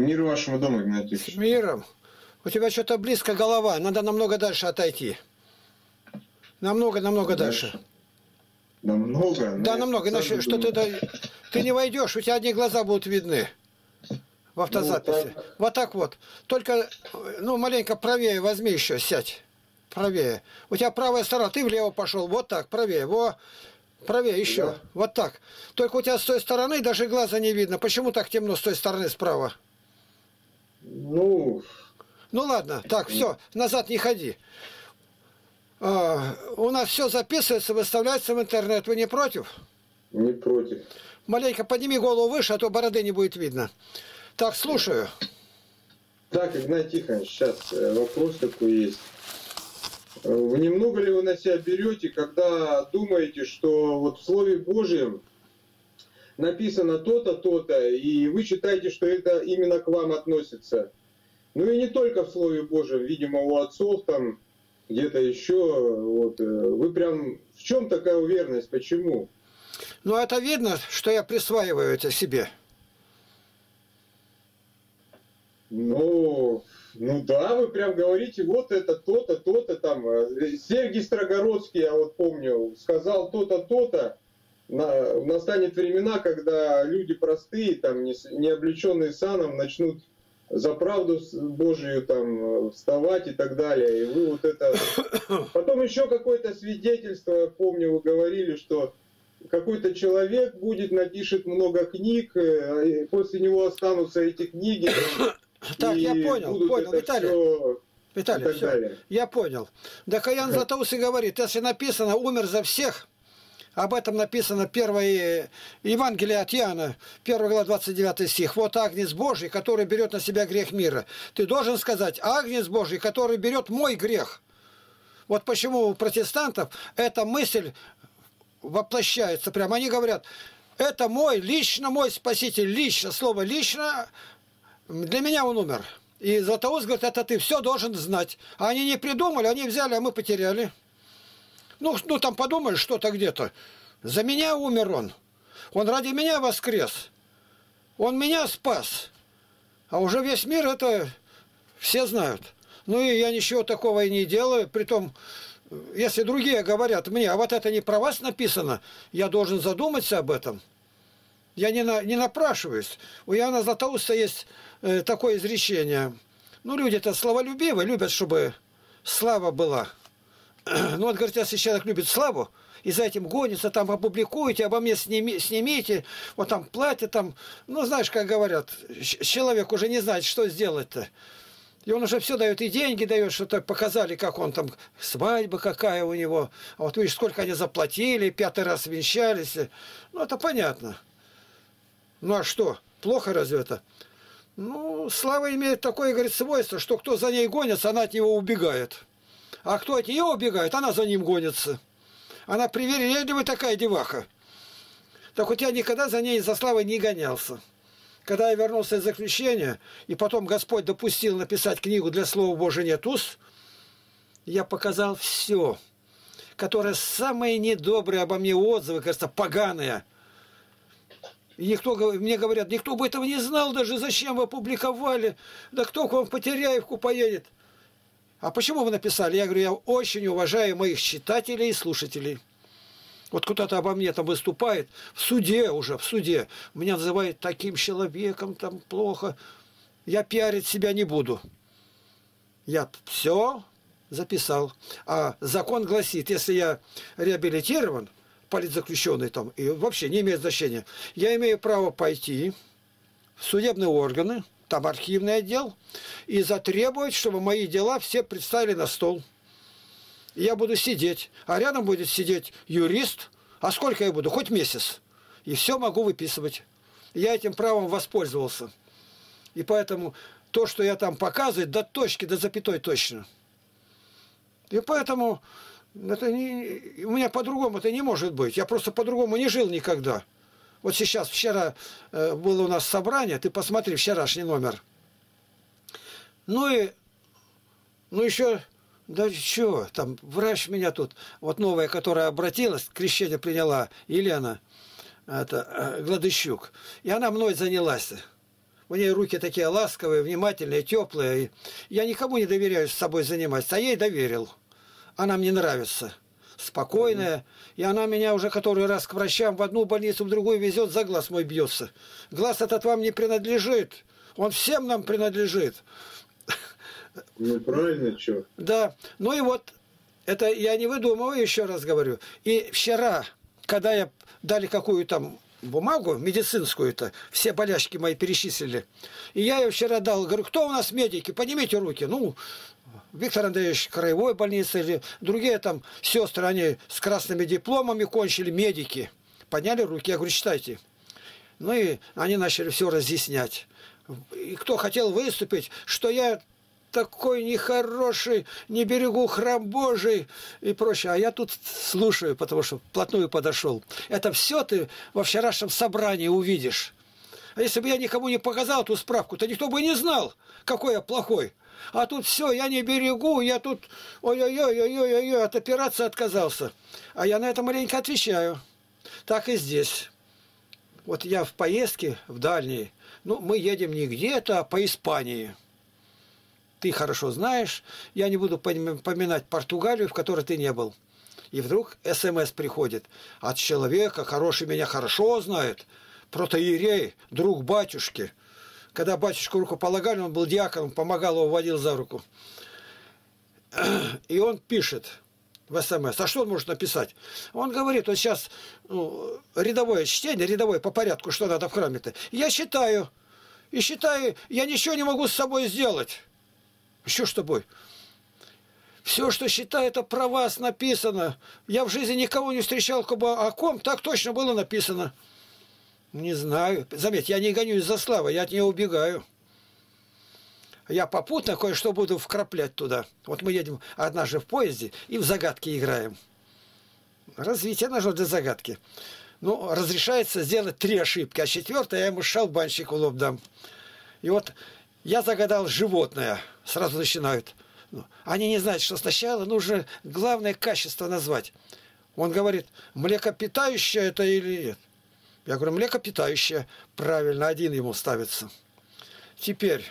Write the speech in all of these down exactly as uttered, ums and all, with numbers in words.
Мир вашему дому, Игнатий С Ильич. миром. У тебя что-то близко голова. Надо намного дальше отойти. Намного-намного дальше. Дальше. Намного? Да, Ну, намного. я Иначе специально что ты, думаю. да- ты не войдешь, у тебя одни глаза будут видны в автозаписи. так. Вот так вот. Только, ну, маленько правее возьми еще, сядь. Правее. У тебя правая сторона, ты влево пошел. Вот так, правее. Во, правее еще. Да. Вот так. Только у тебя с той стороны даже глаза не видно. Почему так темно с той стороны справа? Ну, Ну ладно, так, все, назад не ходи. А, у нас все записывается, выставляется в интернет. Вы не против? не против. Маленько подними голову выше, а то бороды не будет видно. Так, слушаю. Так, Игнатий Тихонович, сейчас э, вопрос такой есть. Э, Вы немного ли вы на себя берете, когда думаете, что вот в Слове Божьем написано то-то, то-то, и вы считаете, что это именно к вам относится? Ну и не только в Слове Божьем, видимо, у отцов там, где-то еще. Вот, э, вы прям... В чем такая уверенность? Почему? Ну, это видно, что я присваиваю это себе. Ну, ну да, вы прям говорите, вот это то-то, то-то там. Э, Сергий Строгородский, я вот помню, сказал то-то, то-то. На, настанет времена, когда люди простые, там, не, с- не облеченные саном, начнут за правду с- Божию там э, вставать и так далее. И вы вот это... Потом еще какое-то свидетельство, я помню, вы говорили, что какой-то человек будет, напишет много книг, э, и после него останутся эти книги. Так, и я понял, будут понял, это Виталий. всё и Виталий, так все, далее. я понял. Да Каян Златоуст и говорит, если написано «умер за всех», об этом написано первое Евангелие от Иоанна, первая глава, двадцать девятый стих. Вот Агнец Божий, который берет на себя грех мира. Ты должен сказать, Агнец Божий, который берет мой грех. Вот почему у протестантов эта мысль воплощается прямо. Они говорят, это мой, лично мой Спаситель, лично, слово лично, для меня он умер. И Златоуст говорит, это ты все должен знать. А они не придумали, они взяли, а мы потеряли. Ну, ну там подумали что-то где-то. За меня умер он. Он ради меня воскрес. Он меня спас. А уже весь мир это все знают. Ну и я ничего такого и не делаю. Притом, если другие говорят мне, а вот это не про вас написано, я должен задуматься об этом. Я не, на, не напрашиваюсь. У Иоанна Златоуста есть э, такое изречение. Ну, люди-то славолюбивы, любят, чтобы слава была. Ну, вот, говорит, если человек любит славу, и за этим гонится, там опубликуете, обо мне сними, снимите, вот там платье, там, ну, знаешь, как говорят, человек уже не знает, что сделать-то. И он уже все дает, и деньги дает, что-то показали, как он там, свадьба какая у него. А вот видишь, сколько они заплатили, пятый раз венчались. Ну, это понятно. Ну, а что, плохо разве это? Ну, слава имеет такое, говорит, свойство, что кто за ней гонится, она от него убегает. А кто от нее убегает, она за ним гонится. Она привередливая такая деваха. Так вот я никогда за ней, за славой не гонялся. Когда я вернулся из заключения, и потом Господь допустил написать книгу «Для Слова Божия нет уст», я показал все, которое самые недобрые обо мне отзывы, кажется, поганые. И никто, мне говорят, никто бы этого не знал даже, зачем вы опубликовали, да кто к вам в Потеряевку поедет. А почему вы написали? Я говорю, я очень уважаю моих читателей и слушателей. Вот кто-то обо мне там выступает, в суде уже, в суде, меня называют таким человеком, там плохо. Я пиарить себя не буду. Я все записал. А закон гласит, если я реабилитирован, политзаключенный там, и вообще не имеет значения, я имею право пойти в судебные органы, там архивный отдел, и затребовать, чтобы мои дела все представили на стол. И я буду сидеть, а рядом будет сидеть юрист, а сколько я буду? Хоть месяц. И все могу выписывать. Я этим правом воспользовался. И поэтому то, что я там показываю, до точки, до запятой точно. И поэтому это не, у меня по-другому это не может быть. Я просто по-другому не жил никогда. Вот сейчас, вчера э, было у нас собрание, ты посмотри, вчерашний номер. Ну и, ну еще, да что, там врач меня тут, вот новая, которая обратилась, крещение приняла, Елена, это, э, Гладыщук, и она мной занялась. У нее руки такие ласковые, внимательные, теплые. Я никому не доверяю с собой заниматься, а ей доверил. Она мне нравится. Спокойная. И она меня уже который раз к врачам в одну больницу, в другую везет, за глаз мой бьется. Глаз этот вам не принадлежит. Он всем нам принадлежит. Ну, правильно, что? Да. Ну и вот, это я не выдумываю, еще раз говорю. И вчера, когда я дали какую-то там бумагу медицинскую-то, все болячки мои перечислили. И я ее вчера дал, говорю, кто у нас медики? Поднимите руки. Ну, Виктор Андреевич, краевой больницы, или другие там сестры, они с красными дипломами кончили, медики. Подняли руки, я говорю, читайте. Ну и они начали все разъяснять. И кто хотел выступить, что я такой нехороший, не берегу храм Божий и прочее. А я тут слушаю, потому что вплотную подошел. Это все ты во вчерашнем собрании увидишь. А если бы я никому не показал эту справку, то никто бы и не знал, какой я плохой. А тут все, я не берегу, я тут ой-ой-ой-ой-ой-ой, от операции отказался. А я на это маленько отвечаю. Так и здесь. Вот я в поездке, в дальней, ну, мы едем не где-то, а по Испании. Ты хорошо знаешь, я не буду поминать Португалию, в которой ты не был. И вдруг СМС приходит от человека, хороший меня хорошо знает, протоиерей, друг батюшки. Когда батюшку руку полагали, он был диаконом, помогал его, водил за руку. И он пишет в СМС. А что он может написать? Он говорит, вот сейчас ну, рядовое чтение, рядовое по порядку, что надо в храме-то. Я считаю, и считаю, я ничего не могу с собой сделать. Что с тобой? Все, что считаю, это про вас написано. Я в жизни никого не встречал, о ком так точно было написано. Не знаю. Заметь, я не гонюсь за славой, я от нее убегаю. Я попутно кое-что буду вкраплять туда. Вот мы едем однажды в поезде и в загадки играем. Развитие нужно для загадки. Ну, разрешается сделать три ошибки, а четвертая я ему шалбанщик в лоб дам. И вот я загадал животное. Сразу начинают. Они не знают, что сначала нужно главное качество назвать. Он говорит, млекопитающее это или нет? Я говорю, млекопитающее. Правильно, один ему ставится. Теперь,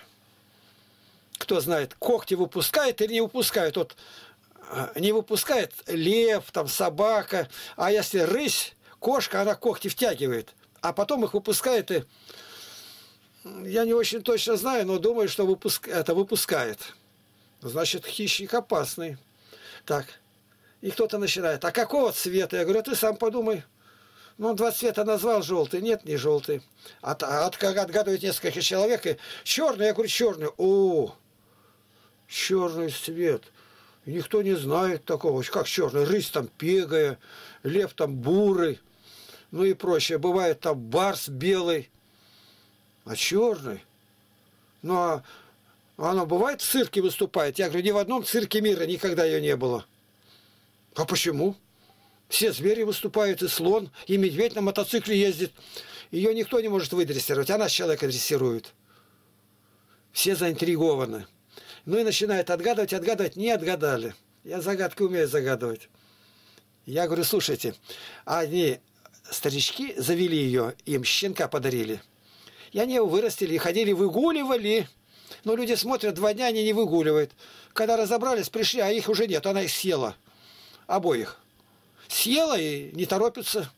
кто знает, когти выпускает или не выпускает? Вот не выпускает лев, там собака. А если рысь, кошка, она когти втягивает. А потом их выпускает и... Я не очень точно знаю, но думаю, что выпуск... это выпускает. Значит, хищник опасный. Так. И кто-то начинает. А какого цвета? Я говорю, а ты сам подумай. Ну, он два цвета назвал, желтый. Нет, не желтый. От, от, отгадывает несколько человек. И черный, я говорю, черный. О, черный цвет. И никто не знает такого. Как черный? Рысь там пегая, лев там бурый. Ну и прочее. Бывает там барс белый. А черный? Ну, а она бывает в цирке выступает? Я говорю, ни в одном цирке мира никогда ее не было. А почему? Все звери выступают, и слон, и медведь на мотоцикле ездит. Ее никто не может выдрессировать, она человека дрессирует. Все заинтригованы. Ну и начинают отгадывать, отгадывать, не отгадали. Я загадки умею загадывать. Я говорю, слушайте, они, старички, завели ее, им щенка подарили. И они его вырастили, и ходили, выгуливали. Но люди смотрят, два дня они не выгуливают. Когда разобрались, пришли, а их уже нет, она их съела. Обоих. Съела и не торопится.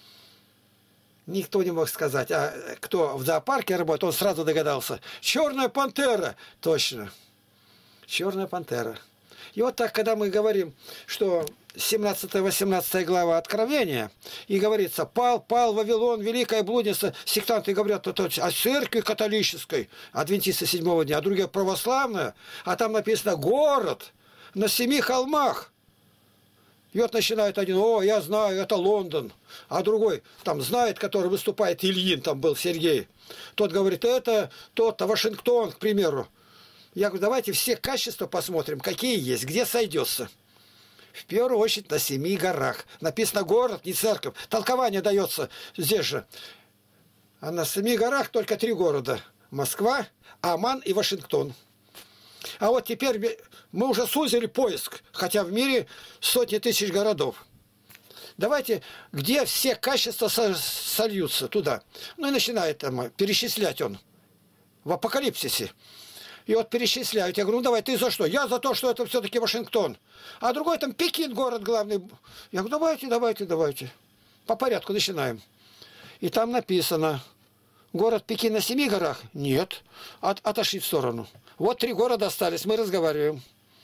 Никто не мог сказать. А кто в зоопарке работает, он сразу догадался. Черная пантера. Точно. Черная пантера. И вот так, когда мы говорим, что семнадцатая-восемнадцатая глава Откровения, и говорится, пал, пал Вавилон, великая блудница, сектанты говорят о церкви католической, адвентисты седьмого дня, а другие православные, а там написано город на семи холмах. И вот начинает один, о, я знаю, это Лондон. А другой, там, знает, который выступает, Ильин, там был Сергей. Тот говорит, это тот-то, Вашингтон, к примеру. Я говорю, давайте все качества посмотрим, какие есть, где сойдется. В первую очередь на семи горах. Написано город, не церковь. Толкование дается здесь же. А на семи горах только три города. Москва, Оман и Вашингтон. А вот теперь мы уже сузили поиск, хотя в мире сотни тысяч городов. Давайте, где все качества сольются туда. Ну и начинает там перечислять он. в Апокалипсисе. И вот перечисляют. Я говорю, ну давай, ты за что? Я за то, что это все-таки Вашингтон. А другой там Пекин, город главный. Я говорю, давайте, давайте, давайте. По порядку начинаем. И там написано, город Пекин на семи горах? Нет. От, отошли в сторону. Вот три города остались, мы разговариваем.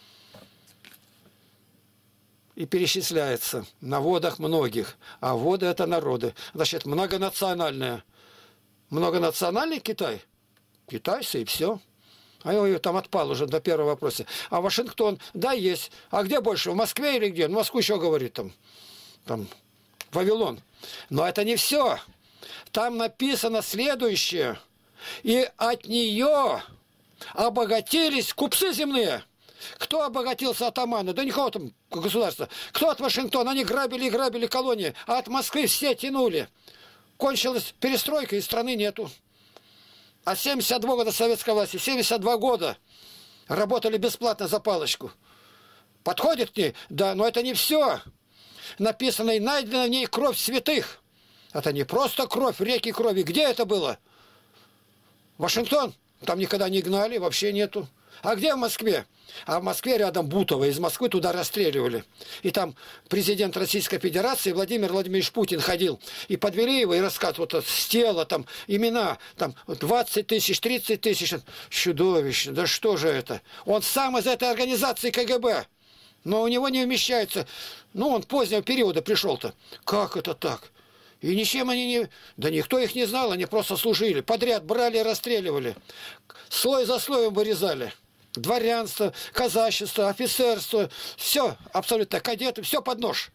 И перечисляется на водах многих. А воды это народы. Значит, многонациональная. Многонациональный Китай? Китайцы и все. А я там отпал уже до первого вопроса. А Вашингтон, да, есть. А где больше? В Москве или где? Ну, Москву еще говорит там. Там Вавилон. Но это не все. Там написано следующее. И от нее обогатились купцы земные. Кто обогатился атаманы? Да никого там государства. Кто от Вашингтона? Они грабили и грабили колонии. А от Москвы все тянули. Кончилась перестройка, и страны нету. А семьдесят два года советской власти, семьдесят два года работали бесплатно за палочку. Подходит к ней? Да, но это не все. Написано, и найдена в ней кровь святых. Это не просто кровь, реки крови. Где это было? Вашингтон? Там никогда не гнали, вообще нету. А где в Москве? А в Москве рядом Бутово. Из Москвы туда расстреливали. И там президент Российской Федерации Владимир Владимирович Путин ходил. И подвели его, и рассказывал, вот с тела, там, имена, там, двадцать тысяч, тридцать тысяч. Чудовищно. Да что же это? Он сам из этой организации КГБ. Но у него не вмещается. Ну, он позднего периода пришел-то. Как это так? И ничем они не... Да никто их не знал, они просто служили. Подряд брали и расстреливали. Слой за слоем вырезали. Дворянство, казачество, офицерство. Все, абсолютно, кадеты, все под нож.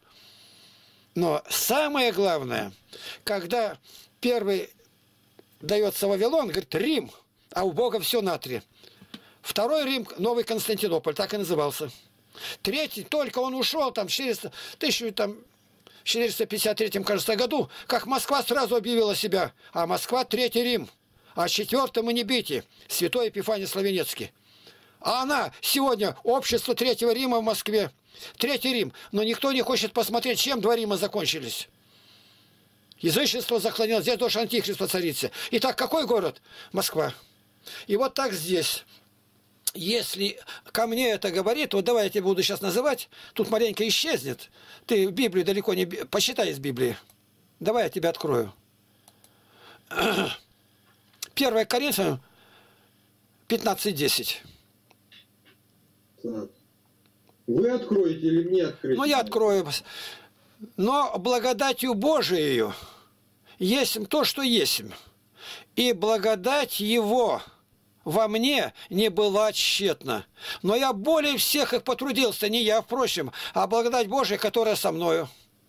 Но самое главное, когда первый дается Вавилон, говорит, Рим, а у Бога все на три. Второй Рим, Новый Константинополь, так и назывался. Третий, только он ушел там через тысячу там... В четыреста пятьдесят третьем, кажется, году, как Москва сразу объявила себя, а Москва Третий Рим, а четвертым и не бейте, святой Епифаний Славенецкий. А она сегодня общество Третьего Рима в Москве, Третий Рим, но никто не хочет посмотреть, чем два Рима закончились. Язычество захлонилось, здесь тоже антихрист воцарится. Итак, какой город? Москва. И вот так здесь. Если ко мне это говорит, вот давай я тебе буду сейчас называть, тут маленько исчезнет. Ты Библию далеко не... Посчитай из Библии. Давай я тебе открою. первое Коринфянам пятнадцать десять. Вы откроете или мне открыть? Ну, я открою. Но благодатью Божией есть то, что есть. И благодать Его во мне не была тщетна. Но я более всех их потрудился, не я, впрочем, а благодать Божия, которая со мною.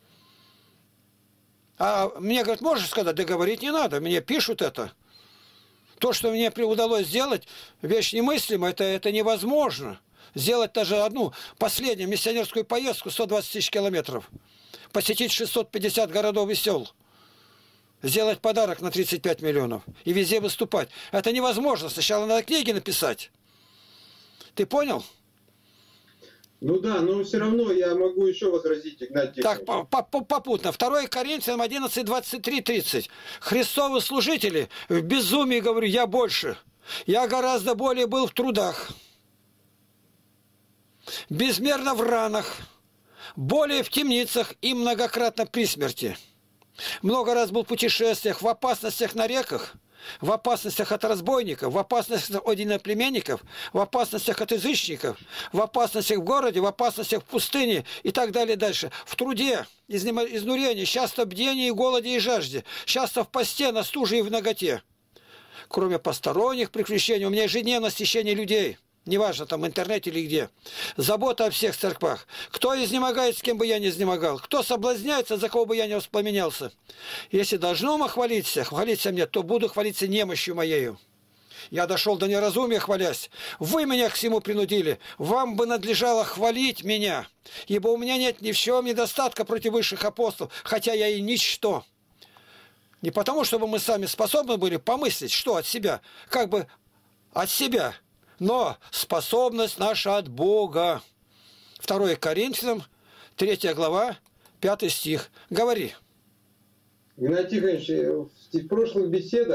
А мне, говорят, можешь сказать? Да говорить не надо, мне пишут это. То, что мне удалось сделать, вещь немыслимая, это, это невозможно. Сделать даже одну последнюю миссионерскую поездку сто двадцать тысяч километров. Посетить шестьсот пятьдесят городов и сел. Сделать подарок на тридцать пять миллионов и везде выступать. Это невозможно. Сначала надо книги написать. Ты понял? Ну да, но все равно я могу еще возразить, Игнатий. Так, попутно. второе Коринфянам одиннадцать, двадцать три, тридцать. Христовы служители в безумии, говорю, я больше. Я гораздо более был в трудах. Безмерно в ранах. Более в темницах и многократно при смерти. Много раз был в путешествиях, в опасностях на реках, в опасностях от разбойников, в опасностях от иноплеменников, в опасностях от язычников, в опасностях в городе, в опасностях в пустыне и так далее дальше. В труде, изнурении, часто бдении, голоде и жажде, часто в посте, на стуже и в наготе. Кроме посторонних приключений, у меня ежедневно стечение людей. Неважно, там в интернете или где. Забота о всех церквах. Кто изнемогает, с кем бы я не изнемогал. Кто соблазняется, за кого бы я не воспламенялся. Если должно мы хвалиться, хвалиться мне, то буду хвалиться немощью моею. Я дошел до неразумия, хвалясь. Вы меня к всему принудили. Вам бы надлежало хвалить меня. Ибо у меня нет ни в чем недостатка против высших апостолов, хотя я и ничто. Не потому, чтобы мы сами способны были помыслить, что от себя, как бы от себя. Но способность наша от Бога. второе Коринфянам, третья глава, пятый стих. Говори. Игнатий Тихонович, в прошлых беседах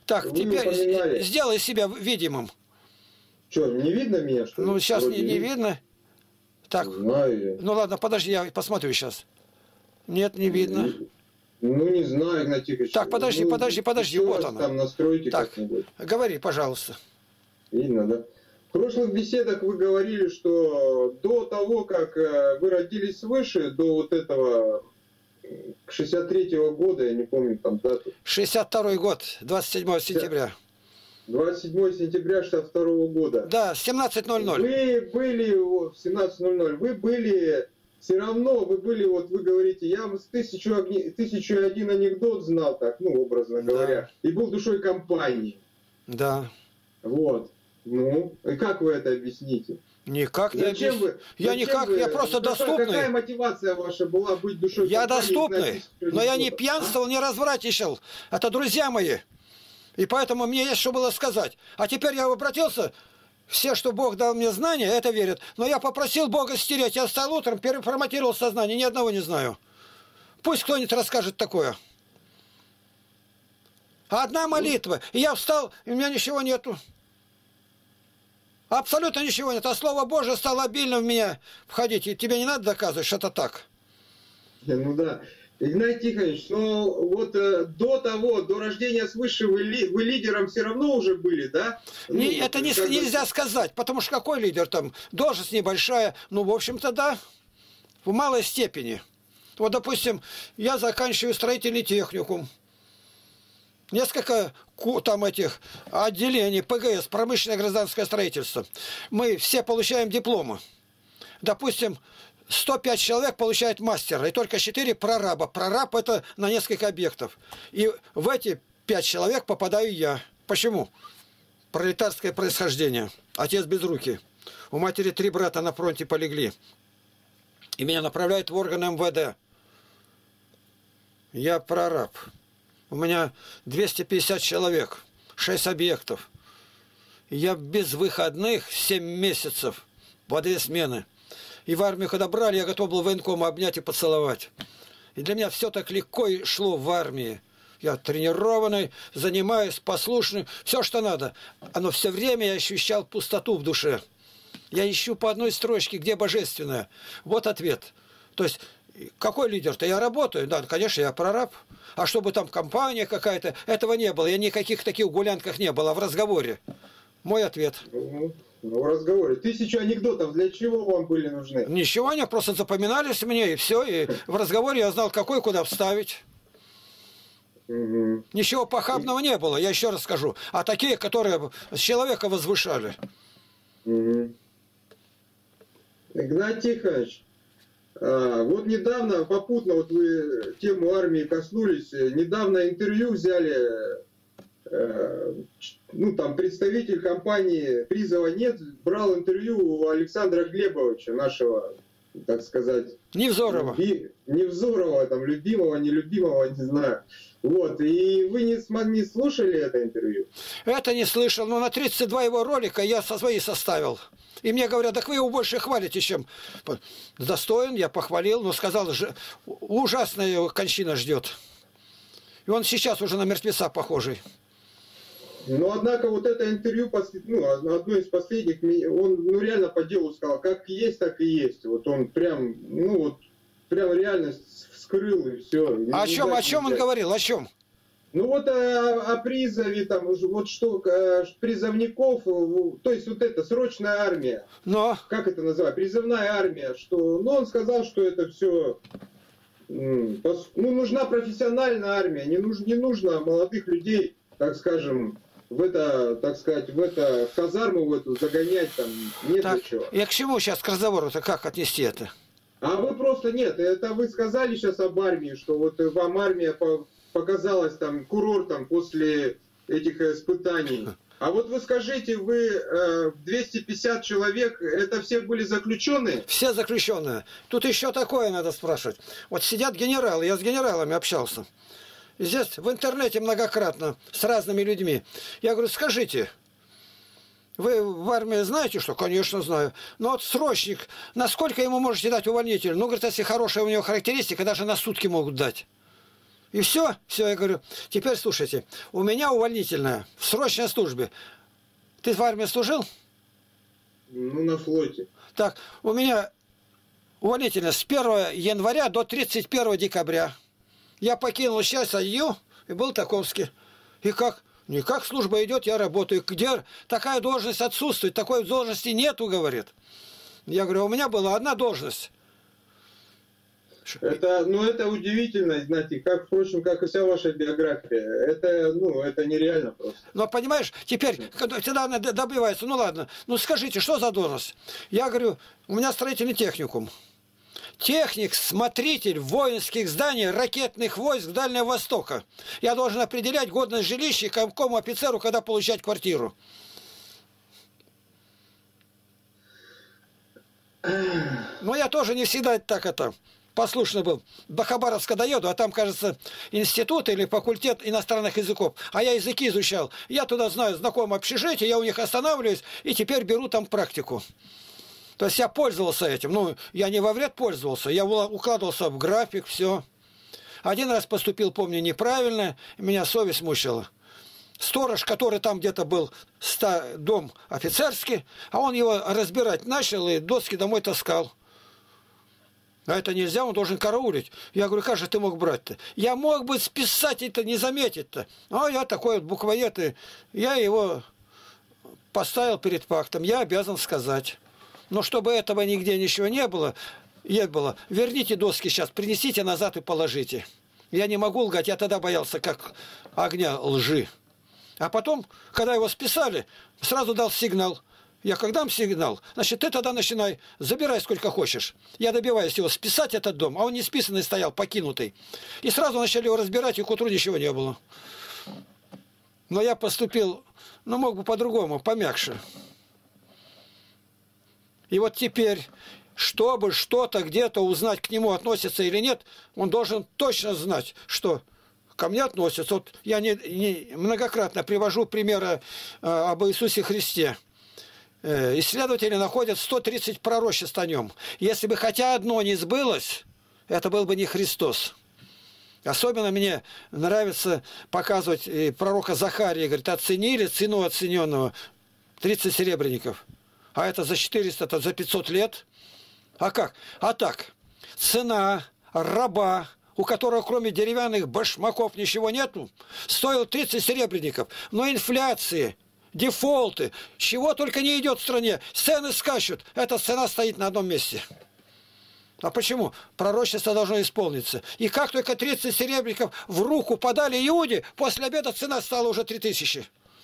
Так, вы теперь упоминали. сделай себя видимым. Что, не видно меня, что ли? Ну, сейчас не, Вроде не видно. Так, знаю. ну ладно, подожди, я посмотрю сейчас. Нет, не видно. Ну, не знаю, Игнатий Тихонович. Так, подожди, ну, подожди, подожди, еще вот раз она. Там настройте Так, как-нибудь. говори, пожалуйста. Видно, да? В прошлых беседах вы говорили, что до того, как вы родились свыше, до вот этого шестьдесят третьего года, я не помню там дату. шестьдесят второй год, двадцать седьмого сентября. двадцать седьмого сентября шестьдесят второго года. Да, семнадцать ноль ноль. Вы были в семнадцать ноль ноль, вы были, все равно вы были, вот вы говорите, я тысячу, тысячу один анекдот знал, так, ну, образно говоря, да. И был душой компании. Да. Вот. Ну, и как вы это объясните? Никак не Зачем объяс... вы? Я Зачем никак, вы, я просто какая, доступный. Какая мотивация ваша была быть душой я компании? Я доступный, но я не пьянствовал, не развратничал. Это друзья мои. И поэтому мне есть что было сказать. А теперь я обратился, все, что Бог дал мне знания, это верят. Но я попросил Бога стереть. Я встал утром, переформатировал сознание, ни одного не знаю. Пусть кто-нибудь расскажет такое. Одна молитва. И я встал, и у меня ничего нету. Абсолютно ничего нет. А Слово Божие стало обильно в меня входить. И тебе не надо доказывать, что это так. Ну да. Игнатий Тихонович, но вот э, до того, до рождения свыше вы, ли, вы лидером все равно уже были, да? Не, ну, это не, как нельзя бы... сказать, потому что какой лидер там? Должность небольшая. Ну, в общем-то, да. В малой степени. Вот, допустим, я заканчиваю строительный техникум. Несколько там этих отделений, ПГС, промышленное гражданское строительство. Мы все получаем дипломы. Допустим, сто пять человек получают мастера, и только четыре прораба. Прораб – это на несколько объектов. И в эти пять человек попадаю я. Почему? Пролетарское происхождение. Отец без руки. У матери три брата на фронте полегли. И меня направляют в органы МВД. Я прораб. У меня двести пятьдесят человек, шесть объектов. Я без выходных семь месяцев, по две смены. И в армию, когда брали, я готов был военкома обнять и поцеловать. И для меня все так легко и шло в армии. Я тренированный, занимаюсь, послушный, все, что надо. Но все время я ощущал пустоту в душе. Я ищу по одной строчке, где божественное. Вот ответ. То есть, какой лидер-то? Я работаю? Да, конечно, я прораб. А чтобы там компания какая-то, этого не было. Я никаких таких гулянках не было, а в разговоре. Мой ответ. Ну, в разговоре. Тысячу анекдотов для чего вам были нужны? Ничего, они просто запоминались мне, и все. И в разговоре я знал, какой куда вставить. Угу. Ничего похабного не было, я еще раз скажу. А такие, которые с человека возвышали. Угу. Игнатий Тихонович, а, вот недавно, попутно, вот вы тему армии коснулись, недавно интервью взяли, э, ну там представитель компании «Призова нет» брал интервью у Александра Глебовича, нашего, так сказать... Невзорова. Люби, Невзорова, там, любимого, нелюбимого, не знаю. Вот, и вы не, не слушали это интервью? Это не слышал, но на тридцать два его ролика я со своей составил. И мне говорят, так вы его больше хвалите, чем... Достоин, я похвалил, но сказал, что ужасная его кончина ждет. И он сейчас уже на мертвеца похожий. Но, однако, вот это интервью, ну, одно из последних, он ну, реально по делу сказал, как есть, так и есть. Вот он прям, ну вот, прям реальность вскрыл и все. А о чем, о чем он говорил, о чем? Ну вот о, о призове, там, вот что, призывников, то есть вот это, срочная армия. Но. Как это называют? Призывная армия. Что, ну он сказал, что это все, ну, нужна профессиональная армия, не нужно, не нужно молодых людей, так скажем, в это, так сказать, в это, в казарму в эту загонять, там, нет так, ничего. Я к чему сейчас, к разговору-то, как отнести это? А вы просто, нет, это вы сказали сейчас об армии, что вот вам армия показалась там курортом после этих испытаний. А вот вы скажите, вы двести пятьдесят человек, это все были заключенные? Все заключенные. Тут еще такое надо спрашивать. Вот сидят генералы, я с генералами общался. И здесь в интернете многократно с разными людьми. Я говорю, скажите, вы в армии знаете что? Конечно, знаю. Но вот срочник, насколько ему можете дать увольнитель? Ну, говорит, если хорошая у него характеристика, даже на сутки могут дать. И все, все, я говорю, теперь слушайте, у меня увольнительная в срочной службе. Ты в армии служил? Ну, на флоте. Так, у меня увольнительная с первого января до тридцать первого декабря. Я покинул часть АЮ и был в Таковске. И как? Никак служба идет, я работаю. Где такая должность отсутствует, такой должности нету, говорит. Я говорю, у меня была одна должность. Это, ну, это удивительно, знаете, как, впрочем, как и вся ваша биография. Это, ну, это нереально просто. Но понимаешь, теперь, когда всегда она добивается, ну ладно, ну скажите, что за должность? Я говорю, у меня строительный техникум. Техник, смотритель воинских зданий ракетных войск Дальнего Востока. Я должен определять годность жилища и какому офицеру, когда получать квартиру. Но я тоже не всегда так это... послушно был. До Хабаровска доеду, а там, кажется, институт или факультет иностранных языков. А я языки изучал. Я туда знаю знакомое общежитие, я у них останавливаюсь, и теперь беру там практику. То есть я пользовался этим. Ну, я не во вред пользовался, я укладывался в график, все. Один раз поступил, помню, неправильно, меня совесть мучила. Сторож, который там где-то был, дом офицерский, а он его разбирать начал и доски домой таскал. А это нельзя, он должен караулить. Я говорю, как же ты мог брать-то? Я мог бы списать это, не заметить-то. А я такой вот буквоед, и я его поставил перед фактом. Я обязан сказать. Но чтобы этого нигде ничего не было, не было, верните доски сейчас, принесите назад и положите. Я не могу лгать, я тогда боялся как огня лжи. А потом, когда его списали, сразу дал сигнал. Я когда дам сигнал, значит, ты тогда начинай, забирай сколько хочешь. Я добиваюсь его списать этот дом, а он не списанный стоял, покинутый. И сразу начали его разбирать, и к утру ничего не было. Но я поступил, ну, мог бы по-другому, помягче. И вот теперь, чтобы что-то где-то узнать, к нему относится или нет, он должен точно знать, что ко мне относятся. Вот я не, не, многократно привожу примеры э, об Иисусе Христе. Исследователи находят сто тридцать пророчеств о нем. Если бы хотя одно не сбылось, это был бы не Христос. Особенно мне нравится показывать пророка Захария. Говорит, оценили цену оцененного тридцать серебряников. А это за четыреста, это за пятьсот лет. А как? А так, цена раба, у которого кроме деревянных башмаков ничего нету, стоил тридцать серебряников. Но инфляции... дефолты, чего только не идет в стране, цены скачут, эта цена стоит на одном месте. А почему? Пророчество должно исполниться. И как только тридцать серебряников в руку подали Иуде, после обеда цена стала уже три тысячи.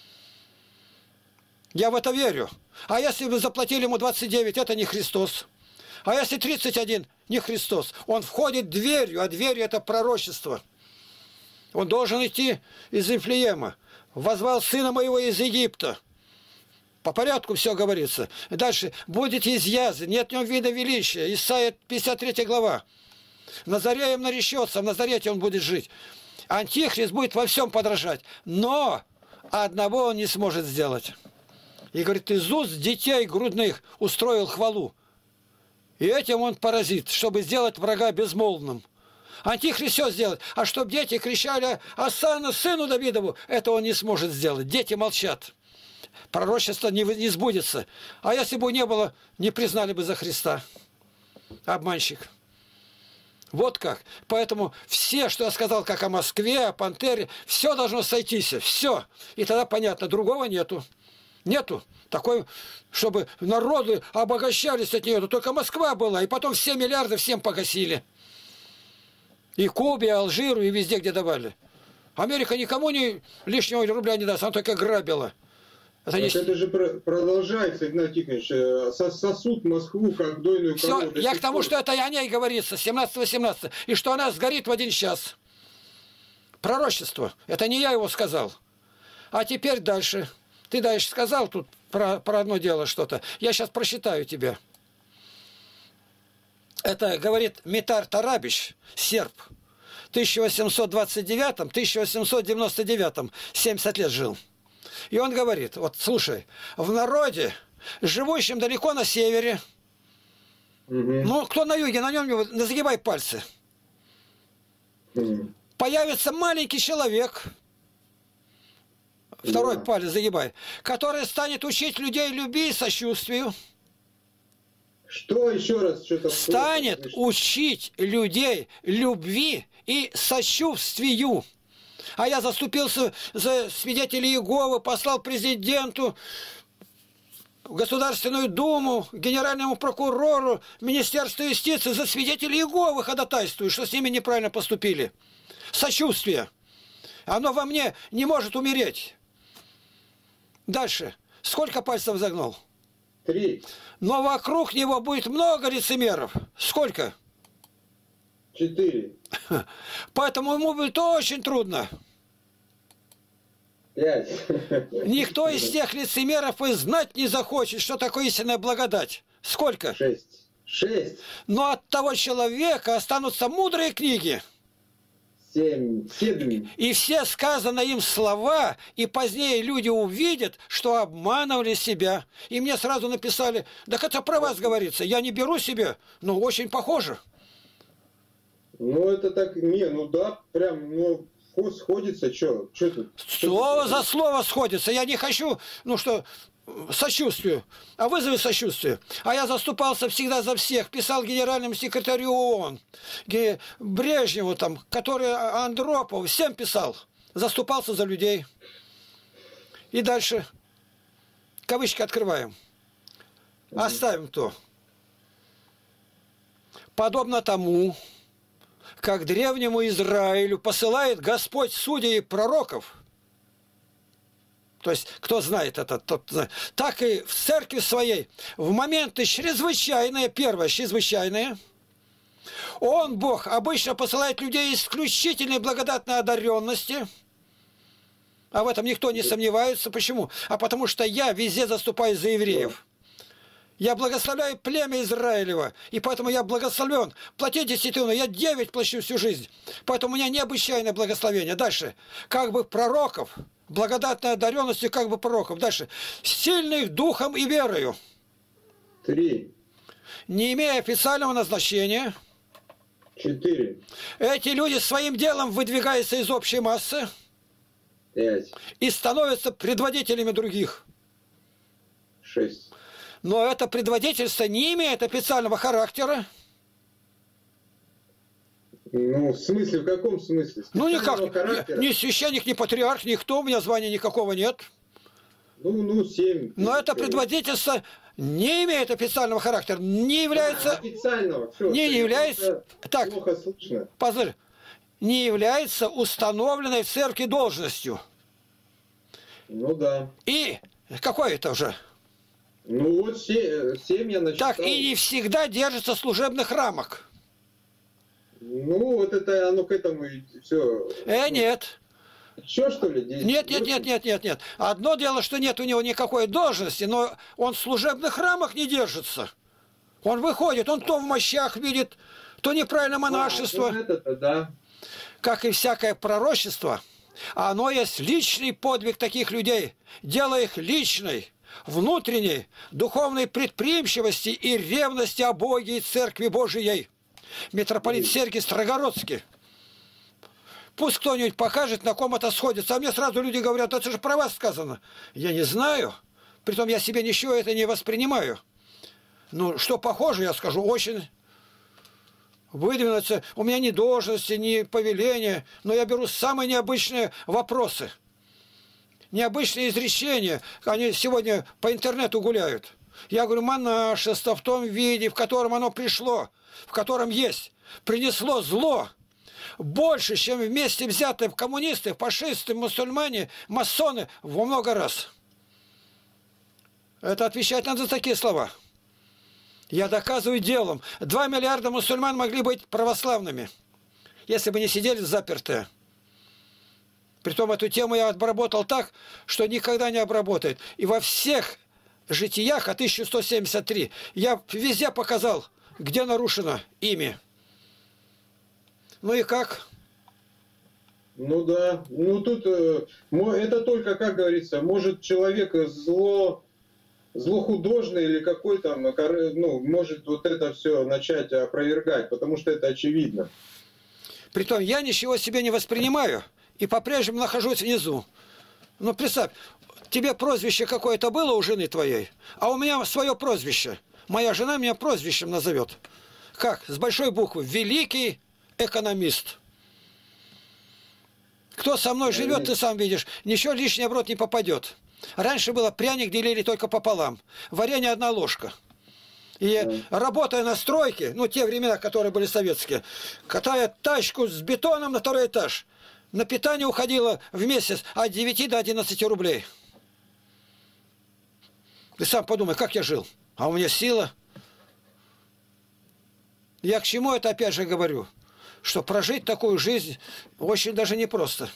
Я в это верю. А если бы заплатили ему двадцать девять, это не Христос. А если тридцать один, не Христос. Он входит дверью, а дверью это пророчество. Он должен идти из Вифлеема. Возвал сына моего из Египта. По порядку все говорится. Дальше. Будете изъязы, нет в нем вида величия. Исайя пятьдесят третья глава. Назареем наречется, в Назарете он будет жить. Антихрист будет во всем подражать. Но одного он не сможет сделать. И говорит, из уст детей грудных устроил хвалу. И этим он паразит, чтобы сделать врага безмолвным. Антихрист все сделает. А чтобы дети кричали «Осанна сыну Давидову», это он не сможет сделать. Дети молчат. Пророчество не, не сбудется. А если бы не было, не признали бы за Христа. Обманщик. Вот как. Поэтому все, что я сказал, как о Москве, о Пантере, все должно сойтись. Все. И тогда понятно, другого нету. Нету. Такой, чтобы народы обогащались от нее. Только Москва была. И потом все миллиарды всем погасили. И Кубе, и Алжиру, и везде, где давали. Америка никому ни лишнего рубля не даст, она только грабила. Это, не... это же продолжается, Игнатий Тихонович, сосуд Москву, как дойную корову. Все, я к тому, пор. Что это и о ней говорится, семнадцатого-восемнадцатого, и что она сгорит в один час. Пророчество. Это не я его сказал. А теперь дальше. Ты дальше сказал тут про, про одно дело что-то. Я сейчас прочитаю тебе. Это говорит Митар Тарабич, серб. В тысяча восемьсот двадцать девятом — тысяча восемьсот девяносто девятом семьдесят лет жил. И он говорит, вот слушай, в народе, живущем далеко на севере, угу. Ну, кто на юге, на нем не загибай пальцы. Угу. появится маленький человек, второй Да. палец загибай, который станет учить людей любви и сочувствию. Что еще раз? Что-то Станет учить людей любви и сочувствию. А я заступился за свидетелей Иеговы, послал президенту, в Государственную Думу, генеральному прокурору, Министерству юстиции за свидетелей Иеговы ходатайствую, что с ними неправильно поступили. Сочувствие. Оно во мне не может умереть. Дальше. Сколько пальцев загнул? Три. Но вокруг него будет много лицемеров. Сколько? Четыре. Поэтому ему будет очень трудно. Пять. Никто из тех лицемеров и знать не захочет, что такое истинная благодать. Сколько? Шесть. Шесть. Но от того человека останутся мудрые книги. Семь. Семь. И все сказанные им слова, и позднее люди увидят, что обманывали себя. И мне сразу написали, да это про вас говорится, я не беру себе, но очень похоже. Ну, это так, не, ну да, прям, ну, сходится, что, что тут? Слово за слово сходится. Я не хочу, ну что, сочувствию, а вызови сочувствие. А я заступался всегда за всех, писал генеральному секретарю ООН, Брежневу там, который Андропов, всем писал, заступался за людей. И дальше, кавычки открываем, оставим то. Подобно тому, как древнему Израилю посылает Господь судей и пророков, то есть, кто знает это, тот знает, так и в церкви своей в моменты чрезвычайные, первое, чрезвычайные, Он, Бог, обычно посылает людей исключительной благодатной одаренности, а в этом никто не сомневается. Почему? А потому что я везде заступаю за евреев. Я благословляю племя Израилева, и поэтому я благословлен. Плати десятину, я девять плачу всю жизнь. Поэтому у меня необычайное благословение. Дальше. Как бы пророков, благодатной одаренностью как бы пророков. Дальше. Сильных духом и верою. Три. Не имея официального назначения. Четыре. Эти люди своим делом выдвигаются из общей массы. Пять. И становятся предводителями других. Шесть. Но это предводительство не имеет официального характера. Ну, в смысле, в каком смысле? Ну, никак. Характера? Ни священник, ни патриарх, никто. У меня звания никакого нет. Ну, ну, семь. Но это предводительство не имеет официального характера. Не является... А, официального. Все, не является... Так, плохо слышно. позволь. Не является установленной в церкви должностью. Ну, да. И какой это уже? Ну, вот семь, семь я начитал. Так, и не всегда держится служебных рамок. Ну, вот это оно к этому и все. Э, нет. Еще что ли? десять? Нет, нет, нет, нет, нет, нет. Одно дело, что нет у него никакой должности, но он в служебных рамах не держится. Он выходит, он то в мощах видит, то неправильно монашество. А, вот это-то, да. Как и всякое пророчество, оно есть личный подвиг таких людей, дело их личной, внутренней, духовной предприимчивости и ревности о Боге и Церкви Божией. Митрополит Сергий Строгородский. Пусть кто-нибудь покажет, на ком это сходится. А мне сразу люди говорят, это же про вас сказано. Я не знаю. Притом я себе ничего это не воспринимаю. Ну, что похоже, я скажу, очень выдвинуться. У меня ни должности, ни повеления, но я беру самые необычные вопросы. Необычные изречения. Они сегодня по интернету гуляют. Я говорю, монашество в том виде, в котором оно пришло, в котором есть, принесло зло больше, чем вместе взятые коммунисты, фашисты, мусульмане, масоны во много раз. Это отвечать надо за такие слова. Я доказываю делом. Два миллиарда мусульман могли быть православными, если бы не сидели запертые. Притом эту тему я обработал так, что никогда не обработает. И во всех житиях, а тысяча сто семьдесят три, я везде показал, где нарушено ими. Ну и как? Ну да. Ну тут э, это только, как говорится, может человек зло, злохудожный или какой там, ну, может вот это все начать опровергать, потому что это очевидно. Притом я ничего себе не воспринимаю и по-прежнему нахожусь внизу. Ну, представь, тебе прозвище какое-то было у жены твоей, а у меня свое прозвище. Моя жена меня прозвищем назовет. Как? С большой буквы. Великий экономист. Кто со мной живет, ты сам видишь, ничего лишнее в рот не попадет. Раньше было пряник делили только пополам. Варенье одна ложка. И работая на стройке, ну, те времена, которые были советские, катая тачку с бетоном на второй этаж, на питание уходило в месяц от девяти до одиннадцати рублей. Ты сам подумай, как я жил. А у меня сила. Я к чему это опять же говорю? Что прожить такую жизнь очень даже непросто.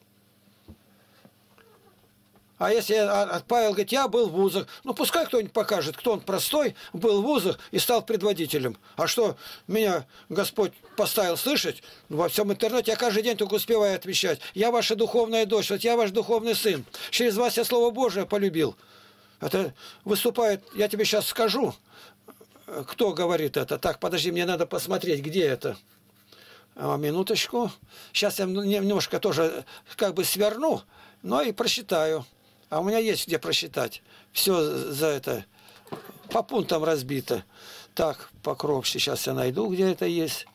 А если Павел говорит, я был в вузах, ну пускай кто-нибудь покажет, кто он простой, был в вузах и стал предводителем. А что меня Господь поставил слышать? Во всем интернете я каждый день только успеваю отвечать. Я ваша духовная дочь, вот я ваш духовный сын. Через вас я Слово Божие полюбил. Это выступает, я тебе сейчас скажу, кто говорит это. Так, подожди, мне надо посмотреть, где это. А, минуточку. Сейчас я немножко тоже как бы сверну, но и просчитаю. А у меня есть где просчитать. Все за это по пунктам разбито. Так, Покров. Сейчас я найду, где это есть.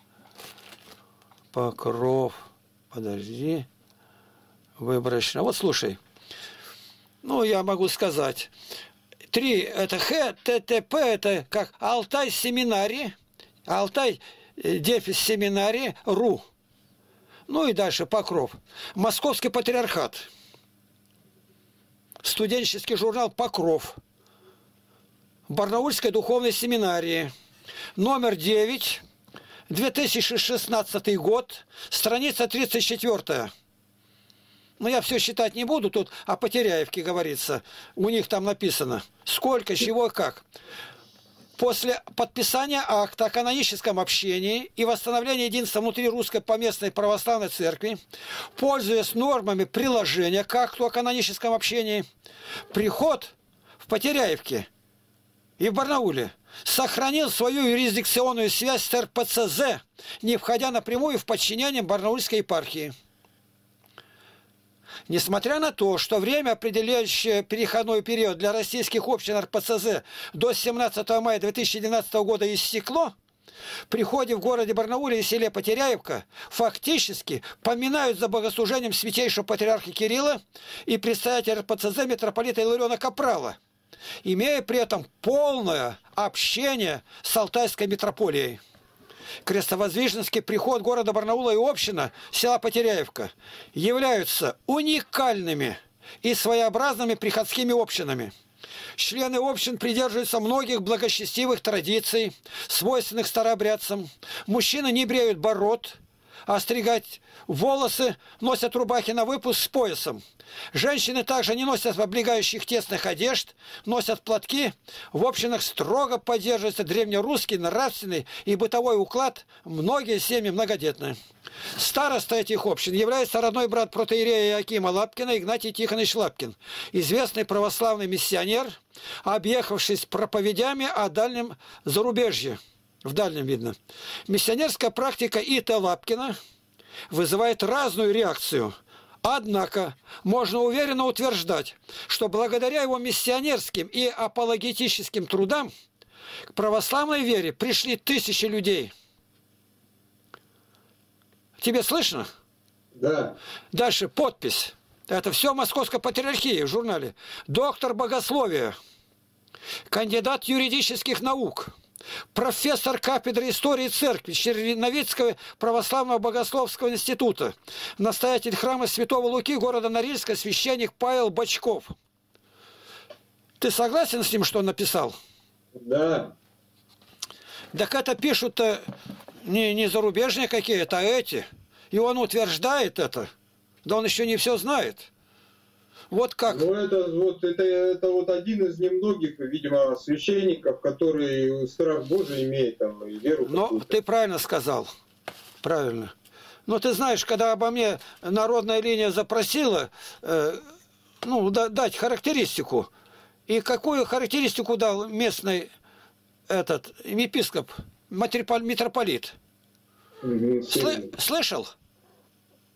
Покров. Подожди. Выборочно. Вот слушай. Ну, я могу сказать. Три. Это Х, Т, Т, П. Это как Алтай семинарий. Алтай дефис семинарий. Ру. Ну и дальше Покров. Московский патриархат. Студенческий журнал «Покров». Барнаульской духовной семинарии. Номер девять. две тысячи шестнадцатый год. Страница тридцать четвёртая. Но я все считать не буду. Тут о Потеряевке говорится. У них там написано. Сколько, чего, как. После подписания акта о каноническом общении и восстановления единства внутри Русской Поместной Православной Церкви, пользуясь нормами приложения к акту о каноническом общении, приход в Потеряевке и в Барнауле сохранил свою юрисдикционную связь с эр пэ цэ зэ, не входя напрямую в подчинение Барнаульской епархии. Несмотря на то, что время, определяющее переходной период для российских общин эр пэ цэ зэ до семнадцатого мая две тысячи двенадцатого года истекло, при ходе в городе Барнауле и селе Потеряевка фактически поминают за богослужением святейшего патриарха Кирилла и предстоятеля эр пэ цэ зэ митрополита Илариона Капрала, имея при этом полное общение с Алтайской митрополией. Крестовоздвиженский приход города Барнаула и община села Потеряевка являются уникальными и своеобразными приходскими общинами. Члены общин придерживаются многих благочестивых традиций, свойственных старообрядцам. Мужчины не бреют бород, а стригать волосы, носят рубахи на выпуск с поясом. Женщины также не носят облегающих тесных одежд, носят платки. В общинах строго поддерживается древнерусский нравственный и бытовой уклад, многие семьи многодетные. Староста этих общин является родной брат протоиерея Иоакима Лапкина Игнатий Тихонович Лапкин, известный православный миссионер, объехавший с проповедями о дальнем зарубежье. В дальнем видно. Миссионерская практика И Т Лапкина вызывает разную реакцию. Однако можно уверенно утверждать, что благодаря его миссионерским и апологетическим трудам к православной вере пришли тысячи людей. Тебе слышно? Да. Дальше подпись. Это все Московской патриархии в журнале. Доктор богословия, кандидат юридических наук, профессор кафедры истории церкви Черновицкого православного богословского института, настоятель храма Святого Луки города Норильска, священник Павел Бочков. Ты согласен с ним, что он написал? Да. Так это пишут-то не, не зарубежные какие-то, а эти. И он утверждает это. Да он еще не все знает. Вот как. Ну, это вот, это, это вот один из немногих, видимо, священников, который страх Божий имеет там, и веру. Ну, ты правильно сказал. Правильно. Но ты знаешь, когда обо мне народная линия запросила, э, ну, да, дать характеристику, и какую характеристику дал местный этот епископ, митрополит? Угу, Сл- слышал?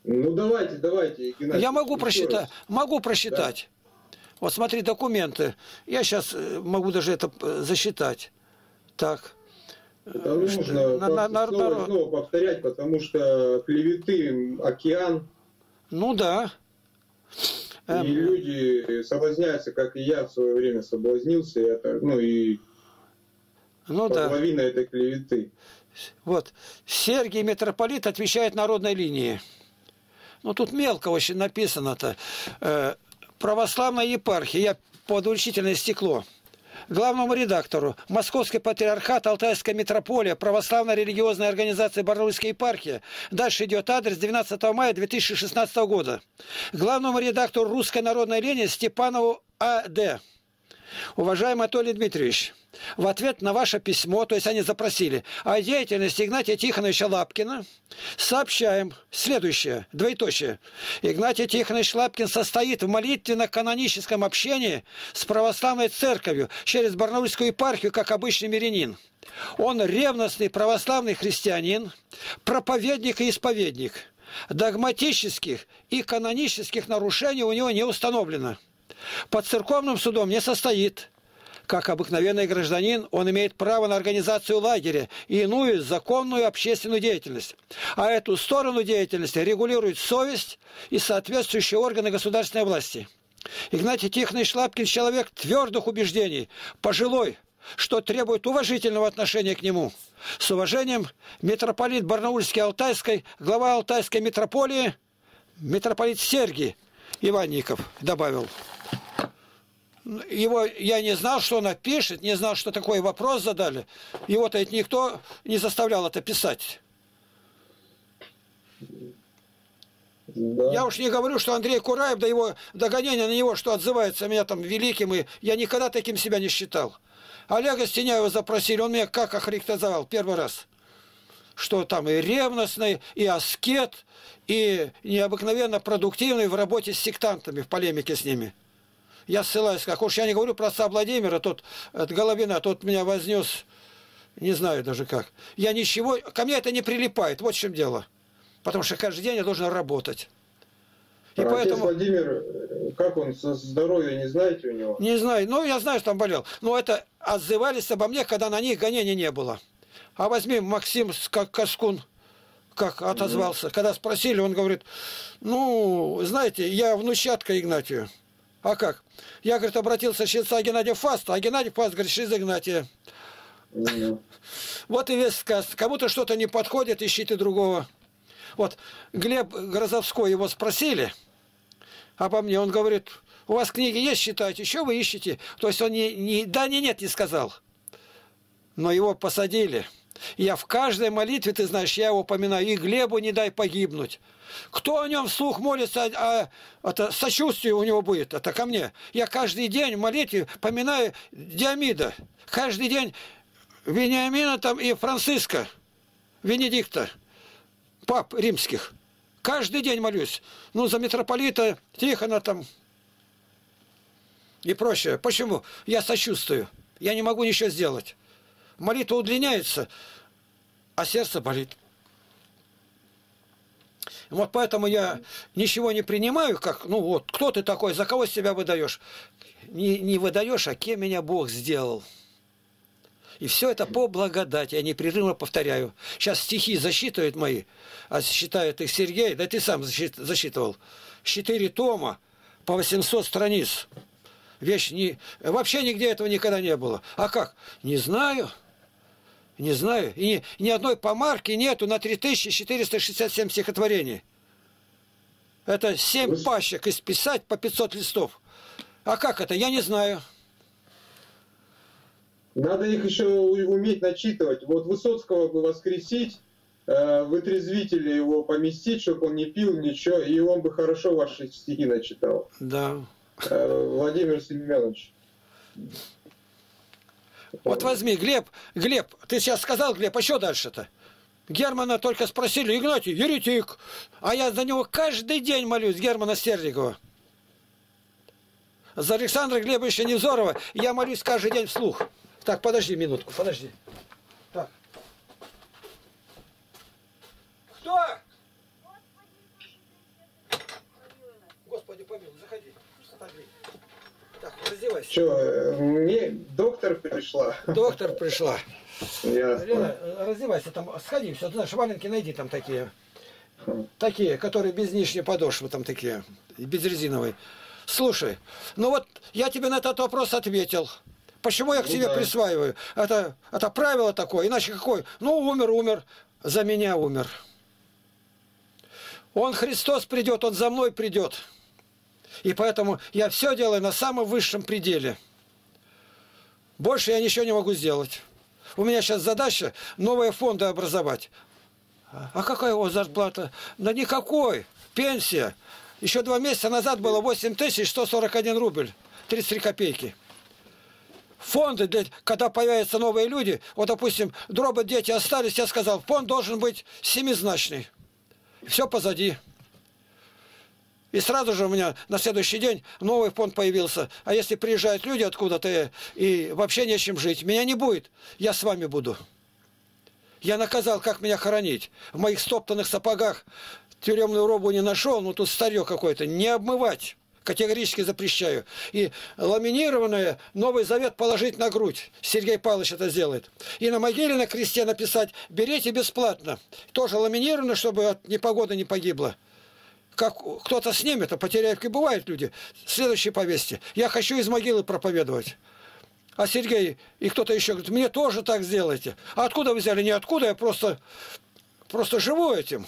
Ну давайте, давайте, Игнатий. Я могу еще просчитать. раз. Могу просчитать. Вот смотри, документы. Я сейчас могу даже это засчитать. Так. Это нужно На- на- на- снова, на- и снова повторять, потому что клеветы океан, Ну да. и Эм, люди соблазняются, как и я в свое время соблазнился, и это, ну и Ну да. половина этой клеветы. Вот. Сергий митрополит отвечает народной линии. Ну тут мелко очень написано-то. Э, православная епархия. Я под увеличительное стекло. Главному редактору Московский патриархат, Алтайская митрополия, православная религиозная организация Барнаульская епархия. Дальше идет адрес двенадцатого мая две тысячи шестнадцатого года. Главному редактору Русской народной линии Степанову А Д. Уважаемый Анатолий Дмитриевич, в ответ на ваше письмо, то есть они запросили, о деятельности Игнатия Тихоновича Лапкина, сообщаем следующее, двоеточие. Игнатий Тихонович Лапкин состоит в молитвенно-каноническом общении с православной церковью через Барнаульскую епархию, как обычный мирянин. Он ревностный православный христианин, проповедник и исповедник. Догматических и канонических нарушений у него не установлено. Под церковным судом не состоит. Как обыкновенный гражданин, он имеет право на организацию лагеря и иную законную общественную деятельность. А эту сторону деятельности регулирует совесть и соответствующие органы государственной власти. Игнатий Тихонович Лапкин – человек твердых убеждений, пожилой, что требует уважительного отношения к нему. С уважением, митрополит Барнаульский Алтайской, глава Алтайской митрополии, митрополит Сергий Иванников добавил. Его я не знал, что он пишет, не знал, что такой вопрос задали. Его-то ведь никто не заставлял это писать. Да. Я уж не говорю, что Андрей Кураев, до его догонения на него, что отзывается меня там великим, и я никогда таким себя не считал. Олега Стеняева запросили, он меня как охарактеризовал первый раз. Что там и ревностный, и аскет, и необыкновенно продуктивный в работе с сектантами, в полемике с ними. Я ссылаюсь, как уж я не говорю про отца Владимира, тот от Головина, тот меня вознес, не знаю даже как. Я ничего, ко мне это не прилипает, вот в чем дело. Потому что каждый день я должен работать. И а поэтому... Отец Владимир, как он со здоровьем, не знаете у него? Не знаю, ну я знаю, что там болел. Но это отзывались обо мне, когда на них гонений не было. А возьми Максим как Каскун, как отозвался. Mm-hmm. Когда спросили, он говорит, ну, знаете, я внучатка Игнатию. А как? Я, говорит, обратился к отца Геннадия Фаста, а Геннадий Фаст, говорит, через Игнатия. Mm-hmm. Вот и весь сказ. Кому-то что-то не подходит, ищите другого. Вот Глеб Грозовской, его спросили обо мне, он говорит, у вас книги есть, читаете, еще вы ищете. То есть он не, не да, не, нет, не сказал. Но его посадили. Я в каждой молитве, ты знаешь, я его упоминаю, и Глебу не дай погибнуть. Кто о нем вслух молится, а, а, это сочувствие у него будет, это ко мне. Я каждый день в молитве поминаю Диомида. Каждый день Вениамина там и Франциска, Венедикта, пап римских. Каждый день молюсь. Ну, за митрополита Тихона там и прочее. Почему? Я сочувствую. Я не могу ничего сделать. Молитва удлиняется, а сердце болит. Вот поэтому я ничего не принимаю, как, ну вот, кто ты такой, за кого себя выдаешь? Не, не выдаешь, а кем меня Бог сделал. И все это по благодати, я непрерывно повторяю. Сейчас стихи засчитывают мои, а считает их Сергей, да ты сам засчитывал. Четыре тома по восемьсот страниц. Вещь не... Вообще нигде этого никогда не было. А как? Не знаю. Не знаю. И ни, ни одной помарки нету на три тысячи четыреста шестьдесят семь стихотворений. Это семь пачек исписать по пятьсот листов. А как это? Я не знаю. Надо их еще уметь начитывать. Вот Высоцкого бы воскресить, э, в отрезвителе его поместить, чтобы он не пил ничего, и он бы хорошо ваши стихи начитал. Да. Э, Владимир Семенович. Вот возьми, Глеб, Глеб, ты сейчас сказал, Глеб, а что дальше-то? Германа только спросили, Игнатий, еретик. А я за него каждый день молюсь, Германа Стерникова. За Александра Глебовича Невзорова я молюсь каждый день вслух. Так, подожди минутку, подожди. Так. Кто? Так, раздевайся. Что, мне доктор пришла? Доктор пришла. Ясно. Лена, раздевайся, там, сходи, все, ты знаешь, валенки найди там такие. Такие, которые без нижней подошвы, там такие, без резиновой. Слушай, ну вот я тебе на этот вопрос ответил. Почему я к Ну тебе да. присваиваю? Это, это правило такое, иначе какой? Ну, умер, умер, за меня умер. Он, Христос, придет, Он за мной придет. И поэтому я все делаю на самом высшем пределе. Больше я ничего не могу сделать. У меня сейчас задача новые фонды образовать. А какая у вас зарплата? Да никакой. Пенсия. Еще два месяца назад было восемь тысяч сто сорок один рубль. тридцать три копейки. Фонды, для, когда появятся новые люди, вот, допустим, дробы дети остались, я сказал, фонд должен быть семизначный. Все позади. И сразу же у меня на следующий день новый фонд появился. А если приезжают люди откуда-то и вообще нечем жить, меня не будет, я с вами буду. Я наказал, как меня хоронить. В моих стоптанных сапогах тюремную робу не нашел, но тут старье какое-то. Не обмывать. Категорически запрещаю. И ламинированное Новый Завет положить на грудь. Сергей Павлович это сделает. И на могиле на кресте написать «берите бесплатно». Тоже ламинировано, чтобы от непогоды не погибло. Как кто-то снимет, а потеряевки бывают люди. Следующее повесьте. Я хочу из могилы проповедовать. А Сергей и кто-то еще говорит, мне тоже так сделайте. А откуда вы взяли? Не откуда, я просто, просто живу этим.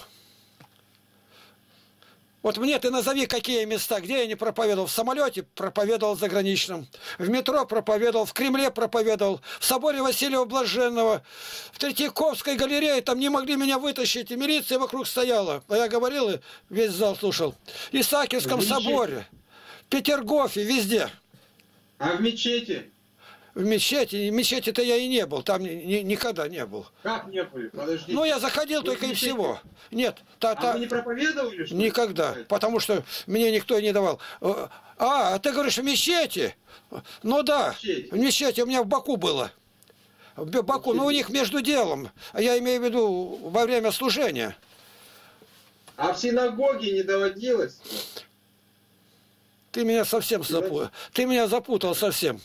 Вот мне ты назови, какие места, где я не проповедовал. В самолете проповедовал заграничном, в метро проповедовал, в Кремле проповедовал, в соборе Василия Блаженного, в Третьяковской галерее, там не могли меня вытащить, и милиция вокруг стояла. А я говорил, и весь зал слушал. В Исаакиевском соборе, в Петергофе, везде. А в мечети? В мечети, в мечети-то я и не был, там ни, ни, никогда не был. Как не были? Подождите. Ну, я заходил Вы только и мечети? всего. Нет, та, А та... вы не проповедовали, что ли? Никогда, потому что мне никто не давал. А, а ты говоришь, в мечети? Ну да, Мечеть. в мечети у меня в Баку было. В Баку, ну у них между делом. Я имею в виду во время служения. А в синагоге не доводилось? Ты меня совсем запутал. Ты меня запутал совсем.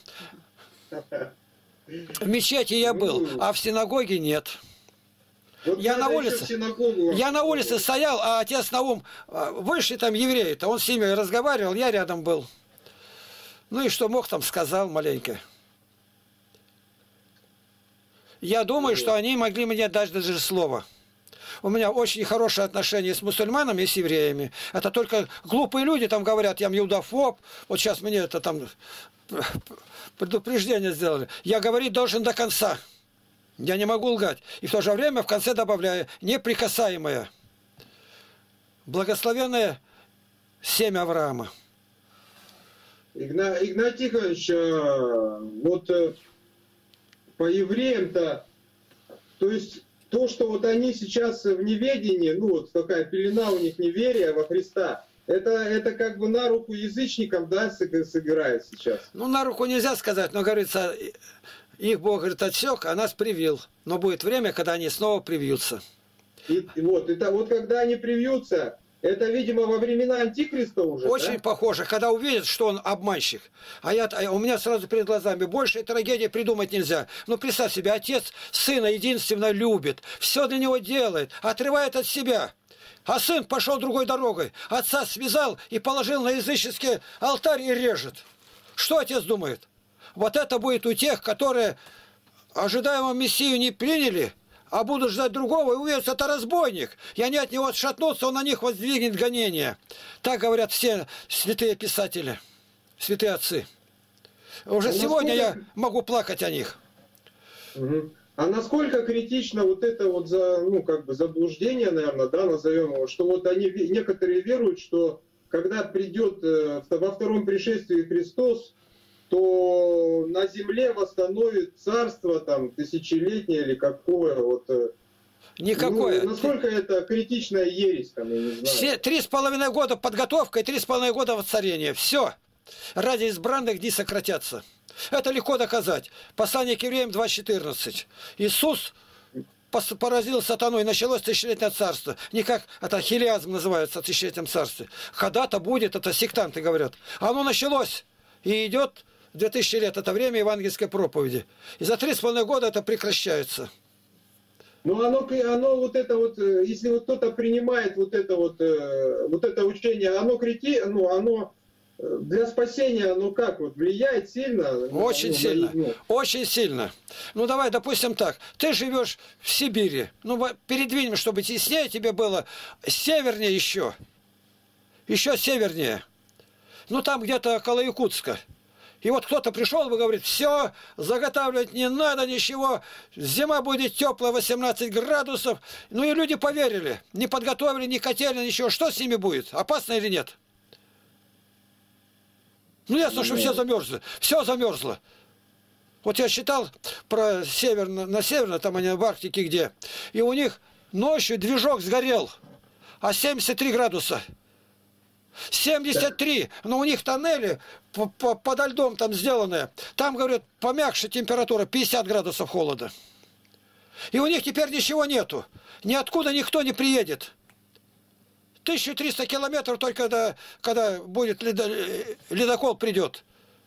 В мечети я был, а в синагоге нет. Вот Я на надо улице, еще в синагогу. я на улице стоял, а отец Наум, вышли там евреи-то, он с ними разговаривал, я рядом был. Ну и что мог, там сказал маленько. Я думаю, что они могли мне дать даже слово. У меня очень хорошие отношения с мусульманами и с евреями. Это только глупые люди там говорят, я иудофоб. Вот сейчас мне это там предупреждение сделали. Я говорить должен до конца. Я не могу лгать. И в то же время в конце добавляю неприкасаемое. Благословенное семя Авраама. Игна... Игнат Тихонович, а, вот э, по евреям-то, то есть то, что вот они сейчас в неведении, ну вот такая пелена у них неверия во Христа, это, это как бы на руку язычникам, да, сыграет сейчас. Ну, на руку нельзя сказать, но, говорится, их Бог, говорит, отсек, а нас привил. Но будет время, когда они снова привьются. И, и вот, это вот когда они привьются, это, видимо, во времена Антихриста уже, Очень да? похоже, когда увидят, что он обманщик. А я, а у меня сразу перед глазами больше трагедии придумать нельзя. Ну, представь себе, отец сына единственно любит, все для него делает, отрывает от себя. А сын пошел другой дорогой. Отца связал и положил на языческий алтарь и режет. Что отец думает? Вот это будет у тех, которые ожидаемого Мессию не приняли, а будут ждать другого, и увидят, это разбойник. И они от него отшатнутся, он на них воздвигнет гонение. Так говорят все святые писатели, святые отцы. Уже А сегодня насколько... я могу плакать о них. Угу. А насколько критично вот это вот за, ну, как бы заблуждение, наверное, да, назовем его, что вот они, некоторые веруют, что когда придет э, во втором пришествии Христос, то на земле восстановит царство там тысячелетнее или какое вот. Никакое. Ну, насколько это критичная ересь там, я не знаю. Все три с половиной года подготовка и три с половиной года воцарения. Все. Ради избранных дни сократятся. Это легко доказать. Послание к евреям два четырнадцать. Иисус поразил сатану, и началось тысячелетнее царство. Не как это хилиазм называется, тысячелетнем царстве. Когда-то будет, это сектанты говорят. Оно началось и идет две тысячи лет, это время евангельской проповеди. И за три с половиной года это прекращается. Ну, оно, оно вот это вот, если вот кто-то принимает вот это вот, вот это учение, оно крити, ну, оно для спасения, оно как вот влияет сильно? Очень ну, сильно, ну. очень сильно. Ну, давай, допустим так, ты живешь в Сибири, ну, передвинем, чтобы теснее тебе было, севернее еще, еще севернее, ну, там где-то около Якутска. И вот кто-то пришел и говорит, все, заготавливать не надо ничего, зима будет теплая, восемнадцать градусов. Ну и люди поверили, не подготовили, не котельно, ничего. Что с ними будет? Опасно или нет? Ну ясно, что все замерзло. Все замерзло. Вот я считал про север, на северно, там они в Арктике где, и у них ночью движок сгорел, а семьдесят три градуса. семьдесят три, но у них тоннели подо льдом там сделанные. Там, говорят, помягче температура, пятьдесят градусов холода. И у них теперь ничего нету. Ниоткуда никто не приедет. тысяча триста километров только когда, когда будет ледо, ледокол придет.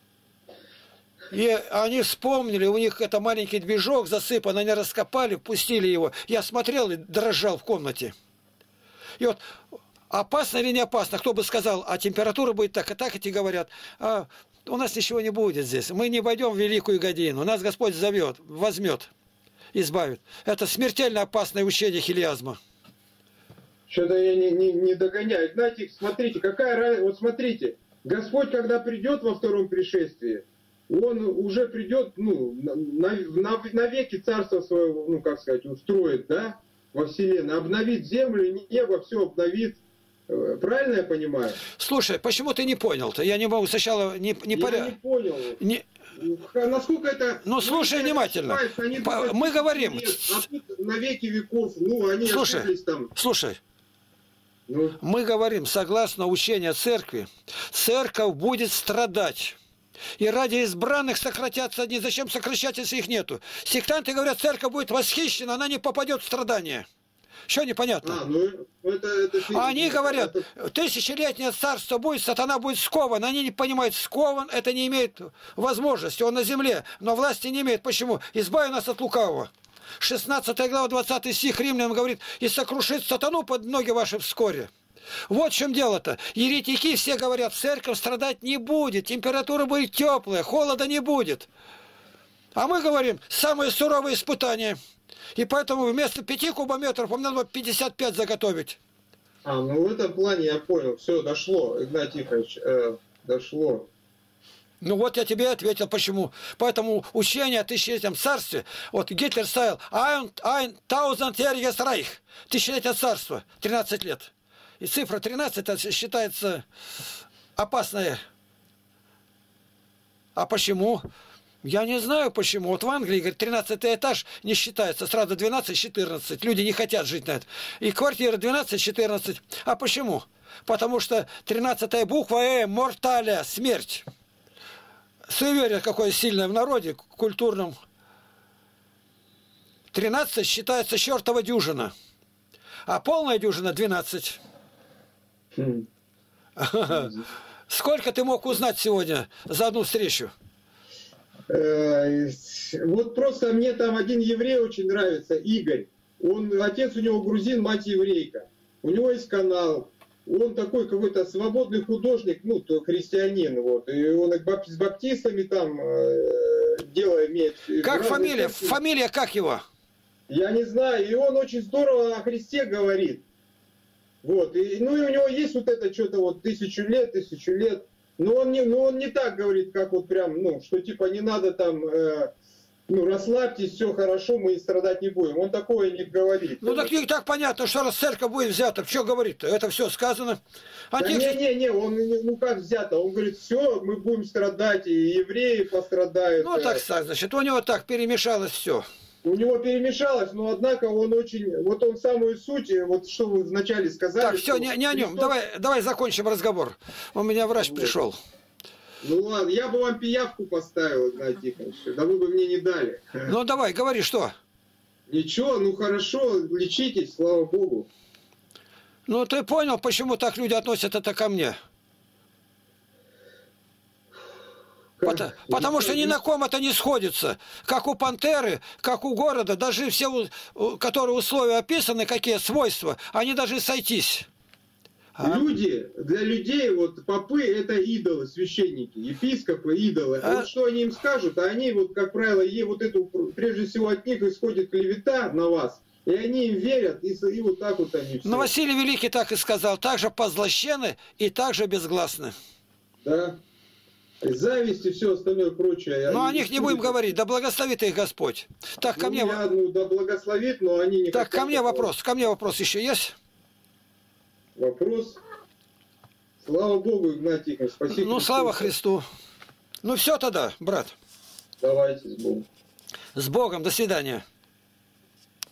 И они вспомнили, у них это маленький движок засыпан, они раскопали, пустили его. Я смотрел и дрожал в комнате. И вот... Опасно или не опасно? Кто бы сказал, а температура будет так, и так, эти говорят, а у нас ничего не будет здесь. Мы не войдем в великую годину. Нас Господь зовет, возьмет, избавит. Это смертельно опасное учение хилиазма. Что-то я не, не, не догоняю. Знаете, смотрите, какая разница. Вот смотрите, Господь, когда придет во втором пришествии, Он уже придет, ну, на, на, на веки царство своего, ну, как сказать, устроит, да, во вселенной, обновит землю, небо, все обновит. Правильно я понимаю? Слушай, почему ты не понял-то? Я не могу сначала не, не Я поря... не понял. Не... Насколько это... Ну, слушай внимательно. Они По... думают, Мы говорим... Нет, а тут на веки веков, ну, они слушай, ошиблись там. Слушай, ну. Мы говорим, согласно учению церкви, церковь будет страдать. И ради избранных сократятся одни. Зачем сокращать, если их нету? Сектанты говорят, церковь будет восхищена, она не попадет в страдания. Что непонятно? А, ну, это, это, а они говорят, это... тысячелетнее царство будет, сатана будет скован. Они не понимают, скован, это не имеет возможности. Он на земле, но власти не имеет. Почему? Избави нас от лукавого. шестнадцатая глава, двадцатый стих Римлянам говорит, и сокрушит сатану под ноги ваши вскоре. Вот в чем дело-то. Еретики все говорят, церковь страдать не будет, температура будет теплая, холода не будет. А мы говорим, самые суровые испытания. И поэтому вместо пяти кубометров нам надо пятьдесят пять заготовить. А, ну в этом плане я понял. Все, дошло, Игнатий Тихонович, э, дошло. Ну вот я тебе ответил, почему. Поэтому учение о тысячелетнем царстве, вот Гитлер ставил ein, ein tausendjähriges Reich, тысячелетнее царство, тринадцать лет. И цифра тринадцать это считается опасная. А почему? Я не знаю почему. Вот в Англии, говорит, тринадцатый этаж не считается. Сразу двенадцать-четырнадцать. Люди не хотят жить на это. И квартира двенадцать-четырнадцать. А почему? Потому что тринадцатая буква Э, морталя, смерть. Суеверие какое сильное в народе, культурном. тринадцать считается чертова дюжина. А полная дюжина двенадцать. Хм. Сколько ты мог узнать сегодня за одну встречу? Вот просто мне там один еврей очень нравится, Игорь. Он, отец у него грузин, мать еврейка. У него есть канал. Он такой какой-то свободный художник, ну, то христианин. Вот. И он с баптистами там э, дело имеет. Как фамилия? Церкви. Фамилия как его? Я не знаю. И он очень здорово о Христе говорит. Вот. И, ну и у него есть вот это что-то вот тысячу лет, тысячу лет. Но он, не, но он не так говорит, как вот прям, ну, что типа не надо там, э, ну, расслабьтесь, все хорошо, мы и страдать не будем. Он такое не говорит. Ну, так и так понятно, что раз церковь будет взята, что говорит-то? Это все сказано. Антих... Да не-не-не, он, ну как взято? Он говорит, все, мы будем страдать, и евреи пострадают. Ну, так, значит, у него так перемешалось все. У него перемешалось, но однако он очень, вот он самую суть, вот что вы вначале сказали. Так, все, не, не о нем, Христос... давай, давай закончим разговор. У меня врач вот пришел. Ну ладно, я бы вам пиявку поставил, Игнатий Тихонович, да вы бы мне не дали. Ну давай, говори, что? Ничего, ну хорошо, лечитесь, слава Богу. Ну, ты понял, почему так люди относят это ко мне? Потому, потому что ни на ком это не сходится. Как у пантеры, как у города, даже все, которые условия описаны, какие свойства, они должны сойтись. А? Люди, для людей, вот попы это идолы, священники, епископы, идолы. А вот что они им скажут, а они, вот, как правило, ей вот эту, прежде всего от них исходит клевета на вас, и они им верят, и, и вот так вот они все. Но Василий Великий так и сказал, также позлощены и также безгласны. Да. Зависть и все остальное прочее. Но о них не будем говорить, да благословит их Господь. Так, ко ну, мне... Я, ну, да благословит, но они не Так, ко мне такого. вопрос, ко мне вопрос еще есть? Вопрос. Слава Богу, Игнатий Тихонович, спасибо. Ну, слава Христу. Ну, все тогда, брат. Давайте, с Богом. С Богом, до свидания.